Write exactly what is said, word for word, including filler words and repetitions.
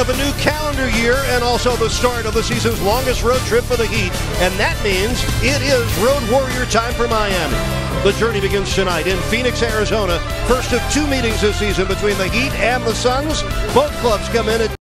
of a new calendar year and also the start of the season's longest road trip for the Heat. And that means it is Road Warrior time for Miami. The journey begins tonight in Phoenix, Arizona. First of two meetings this season between the Heat and the Suns. Both clubs come in at